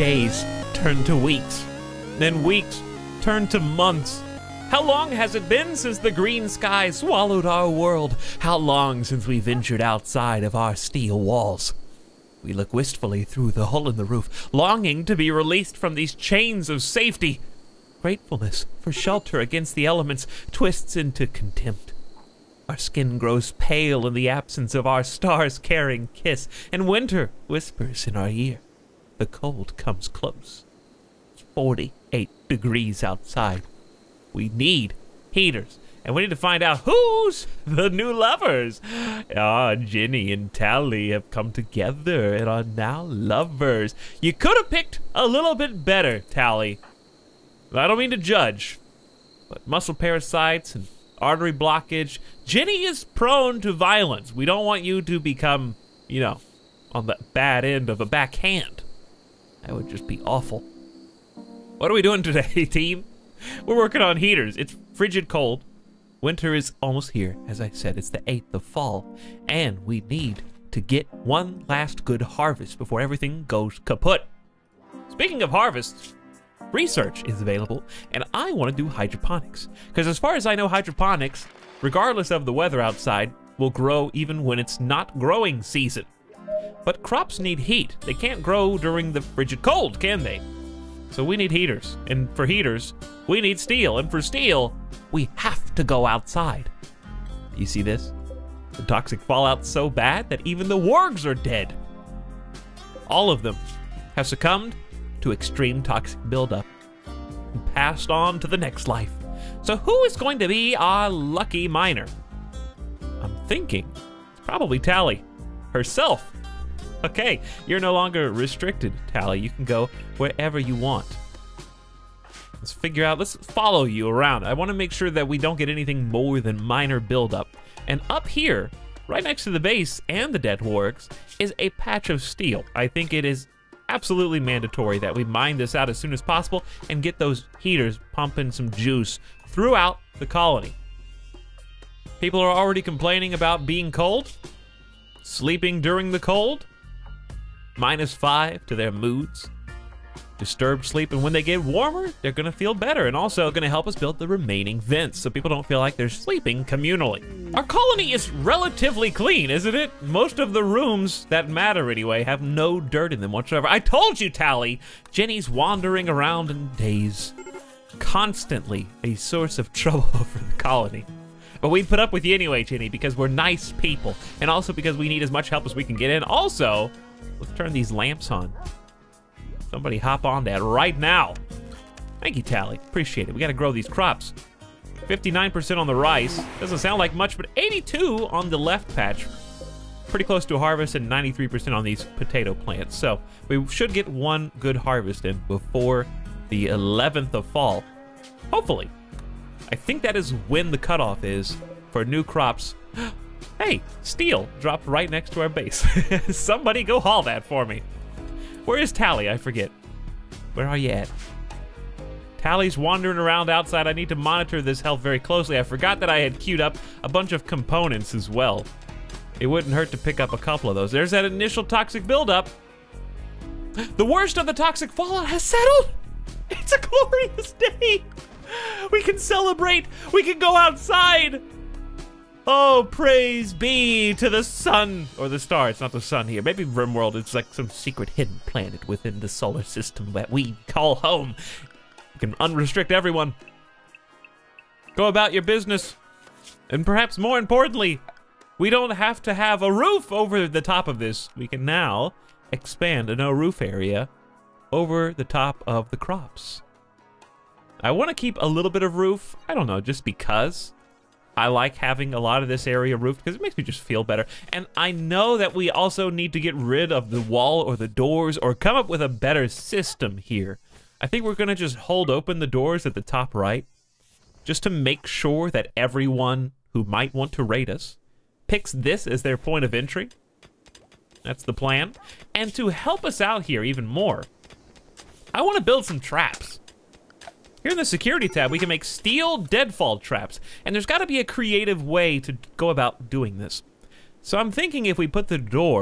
days turn to weeks, then weeks turn to months. How long has it been since the green sky swallowed our world? How long since we ventured outside of our steel walls? We look wistfully through the hole in the roof, longing to be released from these chains of safety. Gratefulness for shelter against the elements twists into contempt. Our skin grows pale in the absence of our stars-carrying kiss, and winter whispers in our ear. The cold comes close. It's 48 degrees outside. We need heaters, and we need to find out who's the new lovers. Ginny and Tally have come together and are now lovers. You could have picked a little bit better, Tally. I don't mean to judge, but muscle parasites and artery blockage, Ginny is prone to violence. We don't want you to become, on the bad end of a backhand. That would just be awful. What are we doing today, team? We're working on heaters. It's frigid cold. Winter is almost here. As I said, it's the 8th of fall, and we need to get one last good harvest before everything goes kaput. Speaking of harvests, research is available, and I want to do hydroponics. Because as far as I know, hydroponics, regardless of the weather outside, will grow even when it's not growing season. But crops need heat. They can't grow during the frigid cold, can they? So we need heaters, and for heaters, we need steel, and for steel, we have to go outside. You see this? The toxic fallout's so bad that even the wargs are dead. All of them have succumbed to extreme toxic buildup and passed on to the next life. So who is going to be our lucky miner? I'm thinking it's probably Tally herself. Okay, you're no longer restricted, Tally. You can go wherever you want. Let's follow you around. I want to make sure that we don't get anything more than minor buildup. And up here, right next to the base and the dead wargs, is a patch of steel. I think it is absolutely mandatory that we mine this out as soon as possible and get those heaters pumping some juice throughout the colony. People are already complaining about being cold, sleeping during the cold, -5 to their moods, disturbed sleep, and when they get warmer, they're gonna feel better, and also gonna help us build the remaining vents so people don't feel like they're sleeping communally. Our colony is relatively clean, isn't it? Most of the rooms that matter anyway have no dirt in them whatsoever. I told you, Tally! Jenny's wandering around in daze, constantly a source of trouble for the colony. But we put up with you anyway, Jenny, because we're nice people, and also because we need as much help as we can get in. Also, let's turn these lamps on. Somebody hop on that right now. Thank you, Tally. Appreciate it. We gotta grow these crops. 59% on the rice. Doesn't sound like much, but 82 on the left patch. Pretty close to a harvest, and 93% on these potato plants. So we should get one good harvest in before the 11th of fall. Hopefully. I think that is when the cutoff is for new crops. Hey, steel dropped right next to our base. Somebody go haul that for me. Where is Tally? I forget. Where are you at? Tally's wandering around outside. I need to monitor this health very closely. I forgot that I had queued up a bunch of components as well. It wouldn't hurt to pick up a couple of those. There's that initial toxic buildup. The worst of the toxic fallout has settled. It's a glorious day. We can celebrate. We can go outside. Oh, praise be to the sun, or the star. It's not the sun here. Maybe Rimworld is like some secret hidden planet within the solar system that we call home. You can unrestrict everyone. Go about your business. And perhaps more importantly, we don't have to have a roof over the top of this. We can now expand a no-roof area over the top of the crops. I want to keep a little bit of roof. I don't know, just because. I like having a lot of this area roofed because it makes me just feel better. And I know that we also need to get rid of the wall or the doors or come up with a better system here. I think we're going to just hold open the doors at the top right just to make sure that everyone who might want to raid us picks this as their point of entry. That's the plan. And to help us out here even more, I want to build some traps. Here in the security tab, we can make steel deadfall traps, and there's got to be a creative way to go about doing this. So I'm thinking if we put the door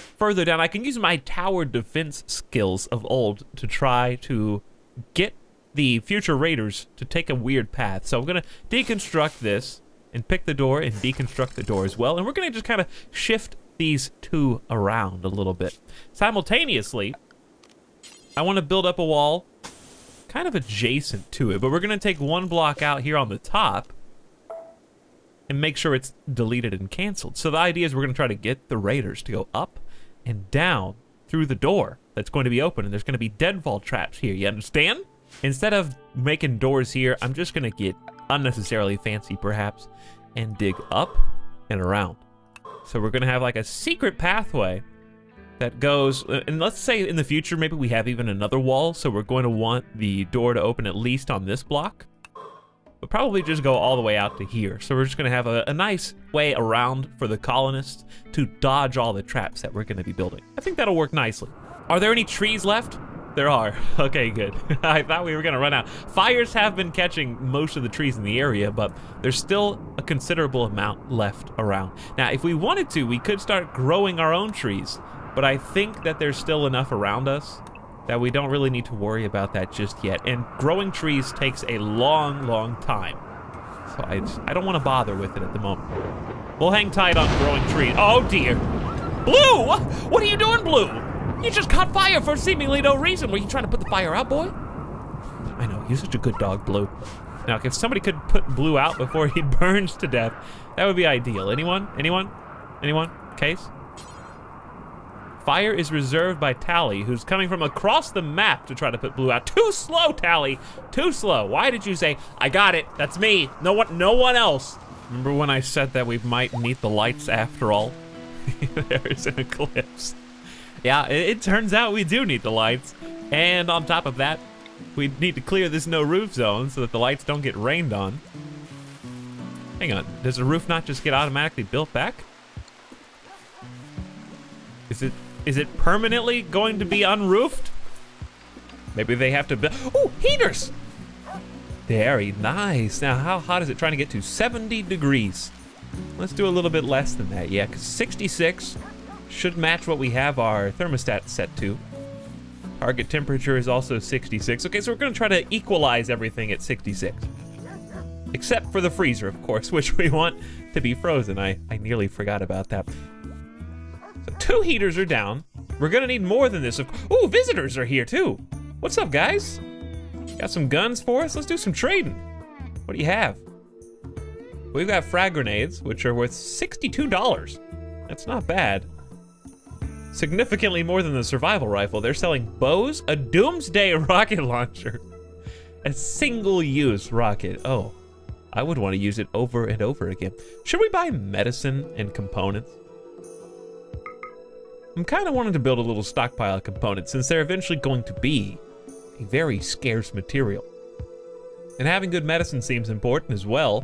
further down. I can use my tower defense skills of old to try to get the future raiders to take a weird path. So I'm gonna deconstruct this and pick the door and deconstruct the door as well. And we're gonna just kind of shift these two around a little bit. Simultaneously, I want to build up a wall kind of adjacent to it, but we're gonna take one block out here on the top and make sure it's deleted and canceled. So the idea is we're gonna try to get the raiders to go up and down through the door that's going to be open, and there's gonna be deadfall traps here, you understand? Instead of making doors here, I'm just gonna get unnecessarily fancy perhaps and dig up and around. So we're gonna have like a secret pathway that goes, and let's say in the future maybe we have even another wall, so we're going to want the door to open at least on this block, but probably just go all the way out to here. So we're just gonna have a nice way around for the colonists to dodge all the traps that we're gonna be building. I think that'll work nicely. Are there any trees left? There are. Okay, good. I thought we were gonna run out. Fires have been catching most of the trees in the area, but there's still a considerable amount left around. Now, if we wanted to, we could start growing our own trees, but I think that there's still enough around us that we don't really need to worry about that just yet. And growing trees takes a long, long time. So I don't want to bother with it at the moment. We'll hang tight on growing trees. Oh dear. Blue! What are you doing, Blue? You just caught fire for seemingly no reason. Were you trying to put the fire out, boy? I know, you're such a good dog, Blue. Now, if somebody could put Blue out before he burns to death, that would be ideal. Anyone? Anyone? Anyone? Case? Fire is reserved by Tally, who's coming from across the map to try to put Blue out. Too slow, Tally. Too slow. Why did you say, I got it, that's me, no one else? Remember when I said that we might need the lights after all? There's an eclipse. Yeah, it turns out we do need the lights. And on top of that, we need to clear this no roof zone so that the lights don't get rained on. Hang on, does the roof not just get automatically built back? Is it permanently going to be unroofed? Maybe they have to build, ooh, heaters! Very nice. Now, how hot is it trying to get to? 70 degrees. Let's do a little bit less than that, yeah, because 66 should match what we have our thermostat set to. Target temperature is also 66. Okay, so we're gonna try to equalize everything at 66. Except for the freezer, of course, which we want to be frozen. I nearly forgot about that. So 2 heaters are down. We're gonna need more than this. Ooh, visitors are here too. What's up, guys? Got some guns for us? Let's do some trading. What do you have? We've got frag grenades, which are worth $62. That's not bad. Significantly more than the survival rifle. They're selling bows, a doomsday rocket launcher, a single-use rocket. Oh, I would want to use it over and over again. Should we buy medicine and components? I'm kind of wanting to build a little stockpile of components since they're eventually going to be a very scarce material. And having good medicine seems important as well.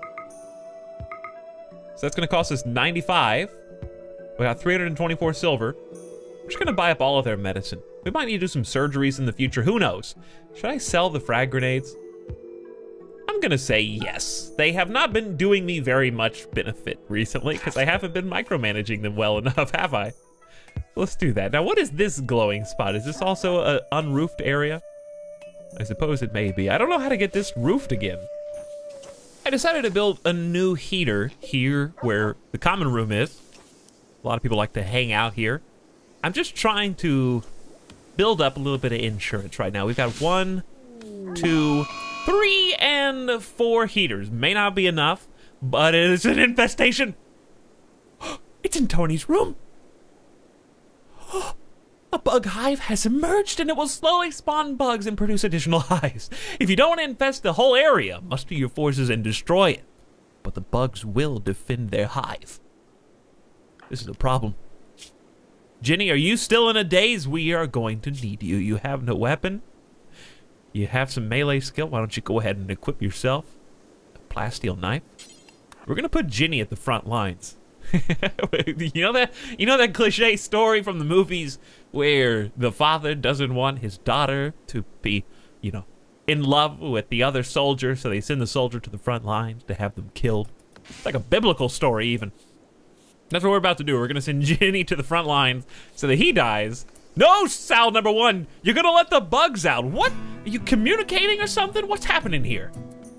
So that's gonna cost us 95. We got 324 silver. We're just gonna buy up all of their medicine. We might need to do some surgeries in the future, who knows? Should I sell the frag grenades? I'm gonna say yes. They have not been doing me very much benefit recently because I haven't been micromanaging them well enough, have I? Let's do that. Now, what is this glowing spot? Is this also an unroofed area? I suppose it may be. I don't know how to get this roofed again. I decided to build a new heater here where the common room is. A lot of people like to hang out here. I'm just trying to build up a little bit of insurance right now. We've got 1, 2, 3, and 4 heaters. May not be enough, but it is an infestation. It's in Tony's room. A bug hive has emerged and it will slowly spawn bugs and produce additional hives. If you don't want to infest the whole area, muster your forces and destroy it. But the bugs will defend their hive. This is a problem. Jenny, are you still in a daze? We are going to need you. You have no weapon. You have some melee skill. Why don't you go ahead and equip yourself a plasteel knife? We're gonna put Jenny at the front lines. You know that cliche story from the movies where the father doesn't want his daughter to be, you know, in love with the other soldier, so they send the soldier to the front lines to have them killed. It's like a biblical story even. That's what we're about to do. We're gonna send Ginny to the front lines so that he dies. No, Sal number 1, you're gonna let the bugs out. What? Are you communicating or something? What's happening here?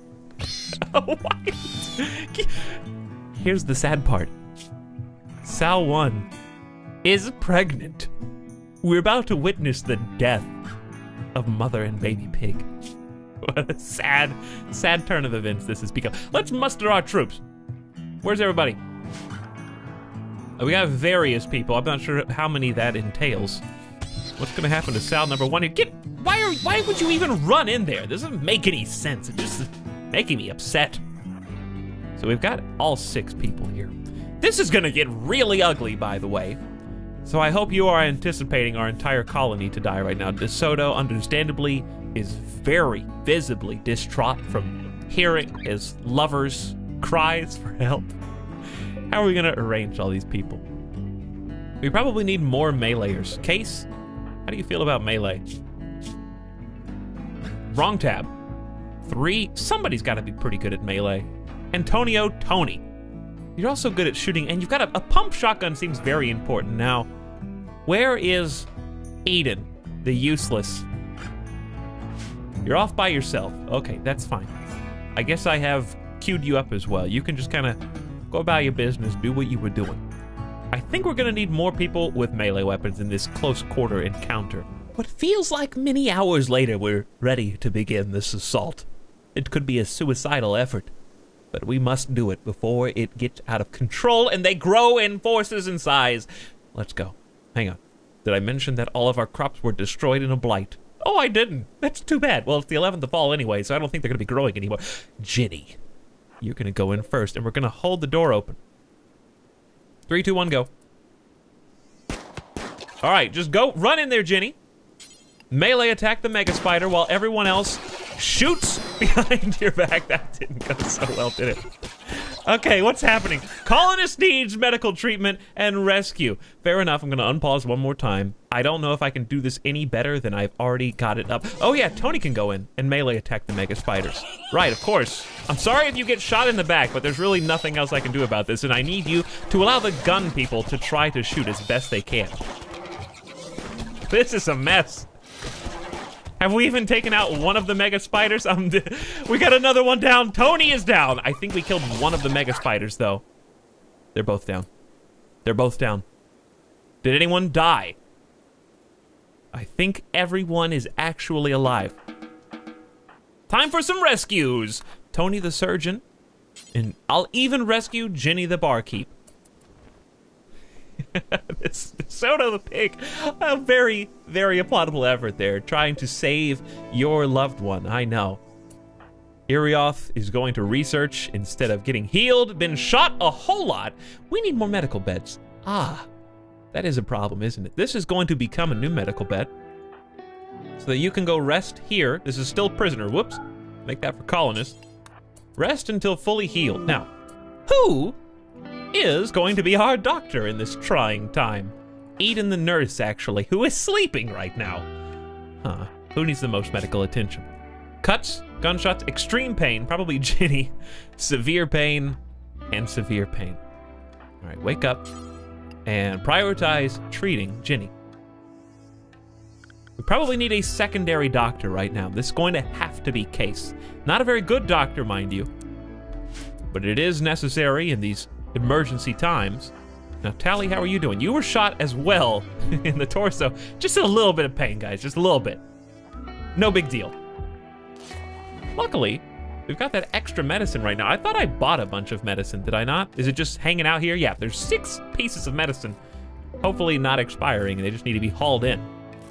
Here's the sad part. Sal 1 is pregnant. We're about to witness the death of mother and baby pig. What a sad, sad turn of events this has become. Let's muster our troops. Where's everybody? We got various people. I'm not sure how many that entails. What's gonna happen to Sal number 1 here? Why would you even run in there? This doesn't make any sense. It just is making me upset. So we've got all 6 people here. This is gonna get really ugly, by the way. So I hope you are anticipating our entire colony to die right now. DeSoto, understandably, is very visibly distraught from hearing his lover's cries for help. How are we gonna arrange all these people? We probably need more meleeers. Case, how do you feel about melee? Wrong tab. 3, somebody's gotta be pretty good at melee. Antonio, Tony. You're also good at shooting, and you've got a pump shotgun seems very important. Now, where is Aiden, the useless? You're off by yourself. Okay, that's fine. I guess I have queued you up as well. You can just kind of go about your business, do what you were doing. I think we're gonna need more people with melee weapons in this close quarter encounter. What feels like many hours later, we're ready to begin this assault. It could be a suicidal effort, but we must do it before it gets out of control and they grow in forces and size. Let's go. Hang on. Did I mention that all of our crops were destroyed in a blight? Oh, I didn't. That's too bad. Well, it's the 11th of fall anyway, so I don't think they're gonna be growing anymore. Ginny, you're gonna go in first, and we're gonna hold the door open. 3, 2, 1, go. All right, just go. Run in there, Ginny. Melee attack the Megaspider while everyone else shoots behind your back. That didn't go so well, did it? Okay, what's happening? Colonist needs medical treatment and rescue. Fair enough, I'm gonna unpause one more time. I don't know if I can do this any better than I've already got it up. Oh yeah, Tony can go in and melee attack the Megaspiders. Right, of course. I'm sorry if you get shot in the back, but there's really nothing else I can do about this, and I need you to allow the gun people to try to shoot as best they can. This is a mess. Have we even taken out one of the Megaspiders? We got another one down. Tony is down. I think we killed one of the Megaspiders, though. They're both down. They're both down. Did anyone die? I think everyone is actually alive. Time for some rescues. Tony the surgeon. And I'll even rescue Ginny the barkeep. This Soto the pig, a very, very applaudable effort there, trying to save your loved one. I know. Irioth is going to research instead of getting healed, been shot a whole lot. We need more medical beds. Ah, that is a problem, isn't it? This is going to become a new medical bed so that you can go rest here. This is still prisoner. Whoops. Make that for colonists. Rest until fully healed. Now, who is going to be our doctor in this trying time? Eden the nurse, actually, who is sleeping right now. Huh. Who needs the most medical attention? Cuts, gunshots, extreme pain, probably Ginny. Severe pain, and severe pain. All right, wake up and prioritize treating Ginny. We probably need a secondary doctor right now. This is going to have to be Case. Not a very good doctor, mind you, but it is necessary in these emergency times. Now, Tally, how are you doing? You were shot as well in the torso. Just a little bit of pain, guys, just a little bit. No big deal. Luckily, we've got that extra medicine right now. I thought I bought a bunch of medicine, did I not? Is it just hanging out here? Yeah, there's 6 pieces of medicine. Hopefully not expiring, and they just need to be hauled in.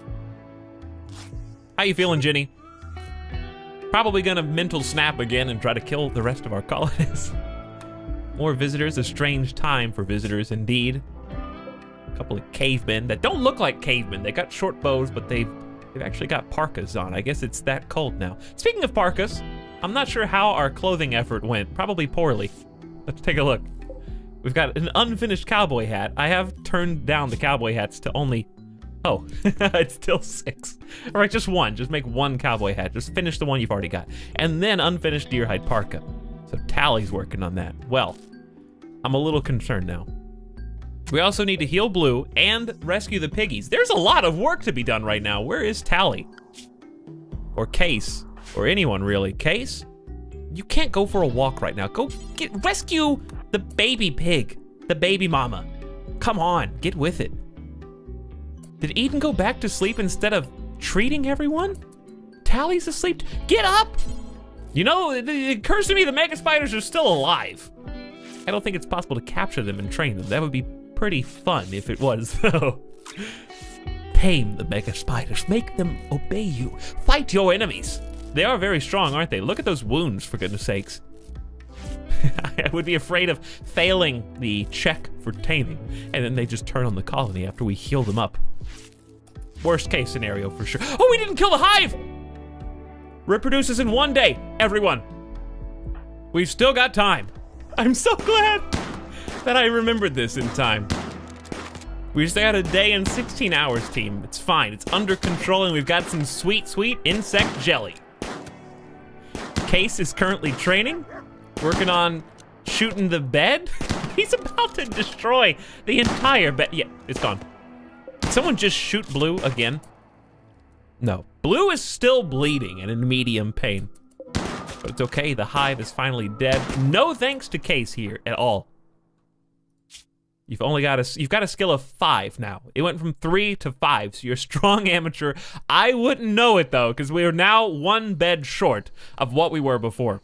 How you feeling, Ginny? Probably gonna mental snap again and try to kill the rest of our colonists. More visitors, a strange time for visitors indeed. A couple of cavemen that don't look like cavemen. They got short bows, but they've actually got parkas on. I guess it's that cold now. Speaking of parkas, I'm not sure how our clothing effort went. Probably poorly. Let's take a look. We've got an unfinished cowboy hat. I have turned down the cowboy hats to only, oh, it's still 6. All right, just one. Just make one cowboy hat. Just finish the one you've already got. And then unfinished deer hide parka. So Tally's working on that. Well, I'm a little concerned now. We also need to heal Blue and rescue the piggies. There's a lot of work to be done right now. Where is Tally? Or Case, or anyone really. Case? You can't go for a walk right now. Go rescue the baby pig, the baby mama. Come on, get with it. Did Eden go back to sleep instead of treating everyone? Tally's asleep. Get up! You know, it occurs to me the Megaspiders are still alive. I don't think it's possible to capture them and train them. That would be pretty fun if it was, though. Tame the Megaspiders. Make them obey you. Fight your enemies. They are very strong, aren't they? Look at those wounds, for goodness sakes. I would be afraid of failing the check for taming, and then they just turn on the colony after we heal them up. Worst case scenario for sure. Oh, we didn't kill the hive! Reproduces in 1 day, everyone. We've still got time. I'm so glad that I remembered this in time. We just got a day and 16 hours, team. It's fine, it's under control, and we've got some sweet, sweet insect jelly. Case is currently training, working on shooting the bed. He's about to destroy the entire bed. Yeah, it's gone. Did someone just shoot Blue again? No. Blue is still bleeding and in medium pain. But it's okay, the hive is finally dead. No thanks to Case here at all. You've got a skill of 5 now. It went from 3 to 5, so you're a strong amateur. I wouldn't know it though, because we are now 1 bed short of what we were before.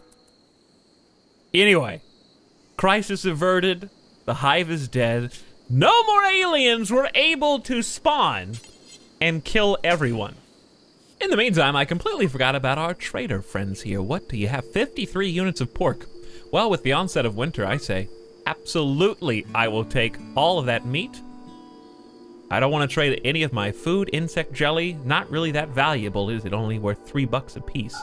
Anyway, crisis averted, the hive is dead. No more aliens were able to spawn and kill everyone. In the meantime, I completely forgot about our trader friends here. What do you have? 53 units of pork. Well, with the onset of winter, I say, absolutely, I will take all of that meat. I don't want to trade any of my food. Insect jelly, not really that valuable, is it? Only worth $3 a piece.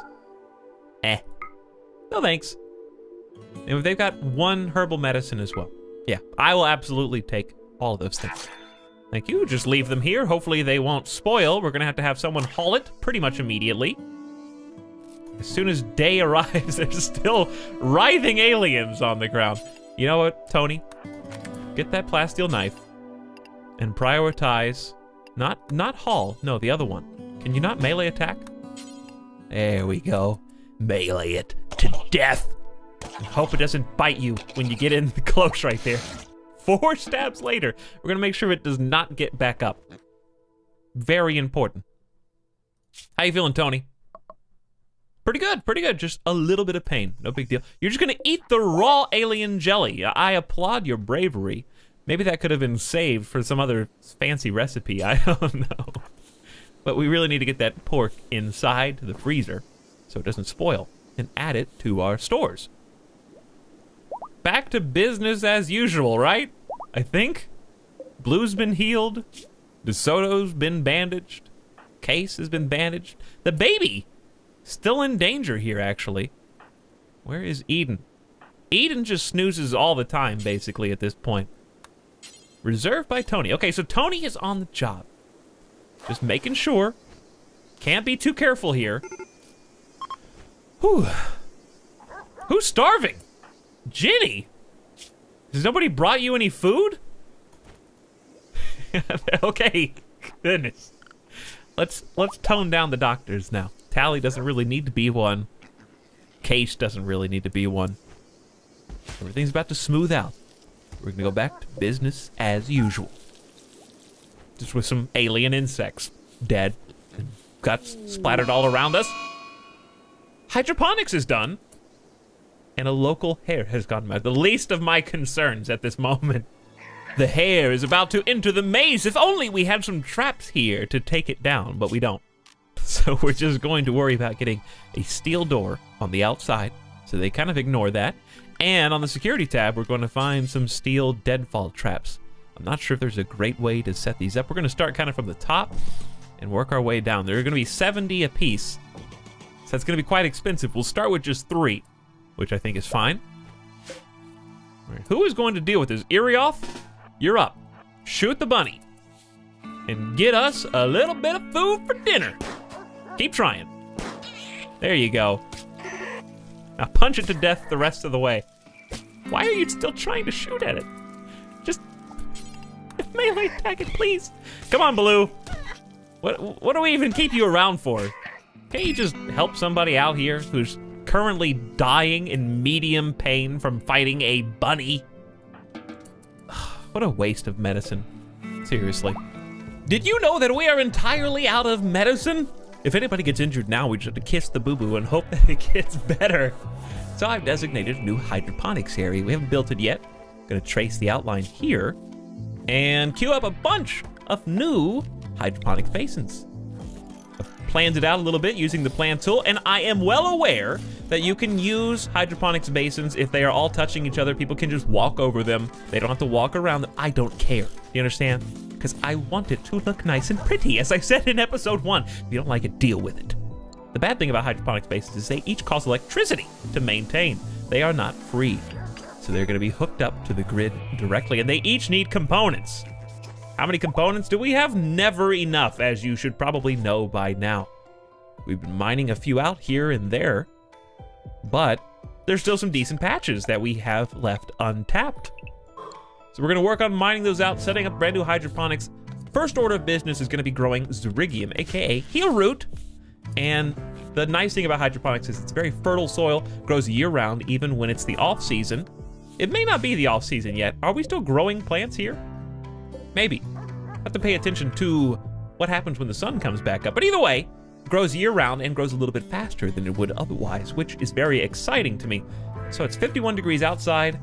No thanks. And they've got 1 herbal medicine as well. Yeah, I will absolutely take all of those things. Thank you, just leave them here. Hopefully they won't spoil. We're gonna have someone haul it pretty much immediately. As soon as day arrives, there's still writhing aliens on the ground. You know what, Tony? Get that plasteel knife and prioritize, not haul, no, the other one. Can you not melee attack? There we go. Melee it to death. And hope it doesn't bite you when you get in close right there. 4 stabs later, we're gonna make sure it does not get back up. Very important. How you feeling, Tony? Pretty good, pretty good. Just a little bit of pain, no big deal. You're just gonna eat the raw alien jelly. I applaud your bravery. Maybe that could have been saved for some other fancy recipe, I don't know. But we really need to get that pork inside the freezer so it doesn't spoil and add it to our stores. Back to business as usual, right? I think. Blue's been healed. DeSoto's been bandaged. Case has been bandaged. The baby, still in danger here, actually. Where is Eden? Eden just snoozes all the time, basically, at this point. Reserved by Tony. Okay, so Tony is on the job. Just making sure. Can't be too careful here. Whew. Who's starving? Ginny? Has nobody brought you any food? Okay, goodness. Let's tone down the doctors now. Tally doesn't really need to be one. Case doesn't really need to be one. Everything's about to smooth out. We're gonna go back to business as usual. Just with some alien insects dead and guts splattered all around us. Hydroponics is done. And a local hare has gone mad. The least of my concerns at this moment. The hare is about to enter the maze. If only we had some traps here to take it down, but we don't. So we're just going to worry about getting a steel door on the outside, so they kind of ignore that. And on the security tab, we're going to find some steel deadfall traps. I'm not sure if there's a great way to set these up. We're going to start kind of from the top and work our way down. There are going to be 70 a piece, so that's going to be quite expensive. We'll start with just 3. Which I think is fine. All right, who is going to deal with this? Irioth, you're up. Shoot the bunny. And get us a little bit of food for dinner. Keep trying. There you go. Now punch it to death the rest of the way. Why are you still trying to shoot at it? Just melee attack it, please. Come on, Blue. What do we even keep you around for? Can't you just help somebody out here who's currently dying in medium pain from fighting a bunny? What a waste of medicine. Seriously. Did you know that we are entirely out of medicine? If anybody gets injured now, we just have to kiss the boo-boo and hope that it gets better. So I've designated a new hydroponics area. We haven't built it yet. Gonna trace the outline here and queue up a bunch of new hydroponic basins. I've planned it out a little bit using the plan tool, and I am well aware that you can use hydroponics basins if they are all touching each other. People can just walk over them. They don't have to walk around them. I don't care. You understand? Because I want it to look nice and pretty, as I said in episode 1. If you don't like it, deal with it. The bad thing about hydroponics basins is they each cost electricity to maintain. They are not free. So they're gonna be hooked up to the grid directly, and they each need components. How many components do we have? Never enough, as you should probably know by now. We've been mining a few out here and there, but there's still some decent patches that we have left untapped. So we're gonna work on mining those out, setting up brand new hydroponics. First order of business is gonna be growing Zerigium, AKA heel root. And the nice thing about hydroponics is it's very fertile soil, grows year round, even when it's the off season. It may not be the off season yet. Are we still growing plants here? Maybe. Have to pay attention to what happens when the sun comes back up. But either way, it grows year round and grows a little bit faster than it would otherwise, which is very exciting to me. So it's 51 degrees outside,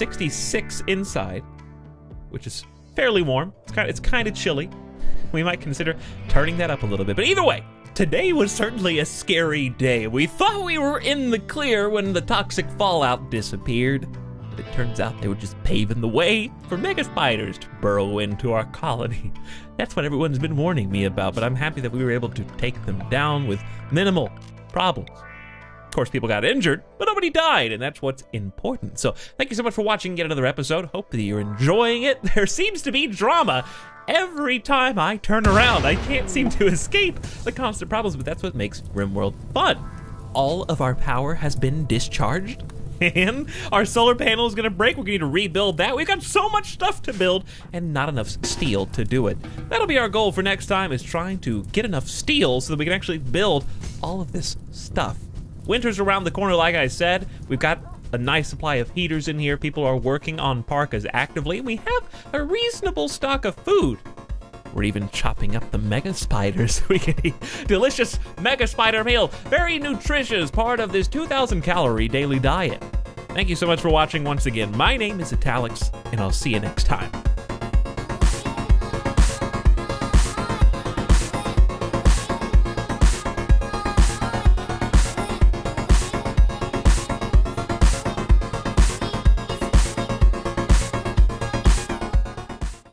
66 inside, which is fairly warm. It's kind of chilly. We might consider turning that up a little bit. But either way, today was certainly a scary day. We thought we were in the clear when the toxic fallout disappeared. But it turns out they were just paving the way for Megaspiders to burrow into our colony. That's what everyone's been warning me about, but I'm happy that we were able to take them down with minimal problems. Of course, people got injured, but nobody died, and that's what's important. So thank you so much for watching yet another episode. Hope that you're enjoying it. There seems to be drama every time I turn around. I can't seem to escape the constant problems, but that's what makes Rimworld fun. All of our power has been discharged, and our solar panel is gonna break. We're gonna need to rebuild that. We've got so much stuff to build and not enough steel to do it. That'll be our goal for next time, is trying to get enough steel so that we can actually build all of this stuff. Winter's around the corner, like I said. We've got a nice supply of heaters in here. People are working on parkas actively. We have a reasonable stock of food. We're even chopping up the Megaspiders. We can eat delicious Megaspider meal. Very nutritious, part of this 2,000 calorie daily diet. Thank you so much for watching once again. My name is Etalyx, and I'll see you next time.